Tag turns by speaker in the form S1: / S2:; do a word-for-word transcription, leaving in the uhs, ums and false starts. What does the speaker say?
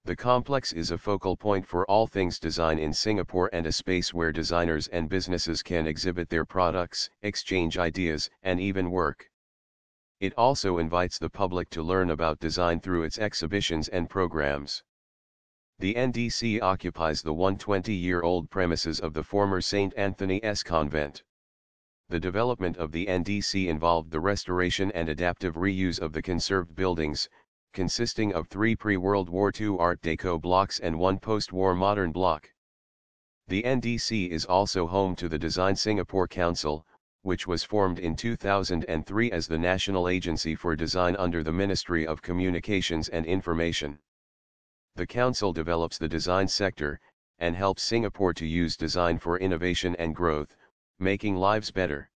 S1: The complex is a focal point for all things design in Singapore and a space where designers and businesses can exhibit their products, exchange ideas, and even work. It also invites the public to learn about design through its exhibitions and programs. The N D C occupies the one hundred twenty-year-old premises of the former Saint Anthony's Convent. The development of the N D C involved the restoration and adaptive reuse of the conserved buildings, consisting of three pre-World War Two Art Deco blocks and one post-war modern block. The N D C is also home to the Design Singapore Council, which was formed in two thousand three as the National Agency for Design under the Ministry of Communications and Information. The Council develops the design sector, and helps Singapore to use design for innovation and growth, making lives better.